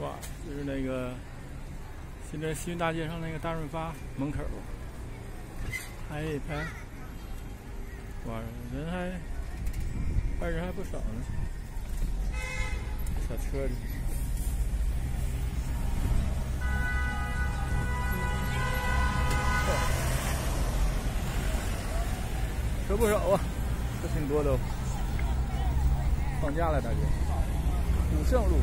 哇，就是那个现在西云大街上那个大润发门口，还有一排，哇，人还不少呢，小车里。车不少啊，车挺多的哦。放假了，大姐。古胜路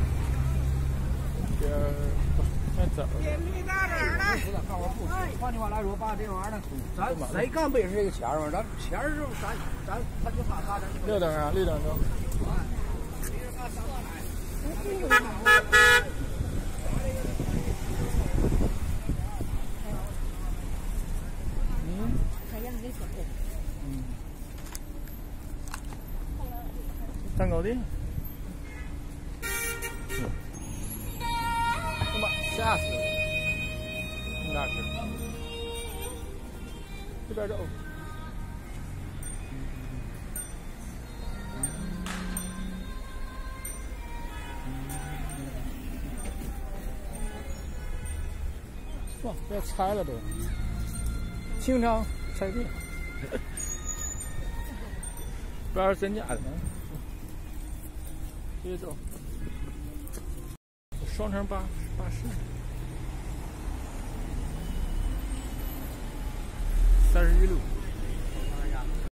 这边还早。 电力大点儿的。 换句话来说，把这玩意儿，咱谁干背上这个钱嘛？咱钱是咱他就怕啥？ 绿灯啊，绿灯中。蛋糕店。他妈吓死我！这么大车，这边走。哇，要拆了都，清仓拆店，不知道是真假的呢。接着走，双层巴士，31路。